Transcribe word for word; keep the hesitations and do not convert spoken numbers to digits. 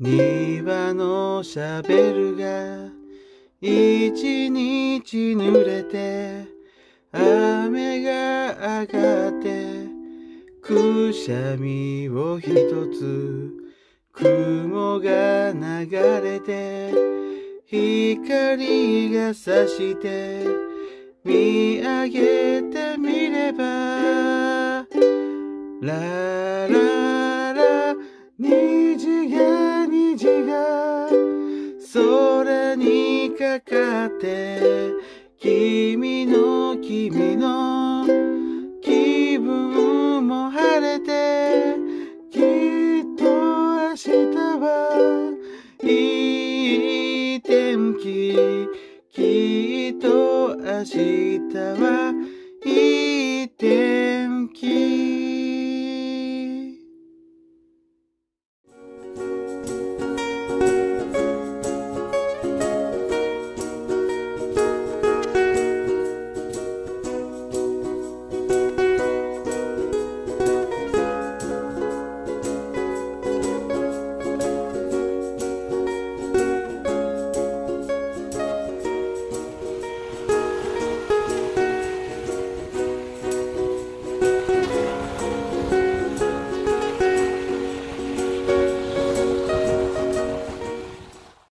庭のシャベルが一日濡れて雨が上がってくしゃみをひとつ雲が流れて光が差して見上げてみればラララ虹が虹が空にかかって君の君の気分も晴れてきっと明日はいい天気きっと明日はいい